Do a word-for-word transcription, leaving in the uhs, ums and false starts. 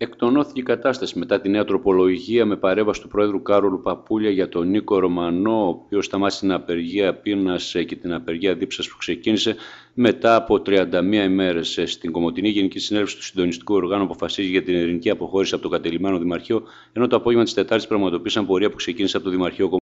Εκτονώθηκε η κατάσταση μετά τη νέα τροπολογία με παρέμβαση του Πρόεδρου Κάρολου Παπούλια για τον Νίκο Ρωμανό, ο οποίος σταμάτησε την απεργία πείνας και την απεργία δίψας που ξεκίνησε μετά από τριάντα μία ημέρες. Στην Κομοτηνή Γενική Συνέλευση του Συντονιστικού Οργάνου αποφασίζει για την ειρηνική αποχώρηση από το κατελημμένο Δημαρχείο, ενώ το απόγευμα της Τετάρτης πραγματοποίησαν πορεία που ξεκίνησε από το Δημαρχείο.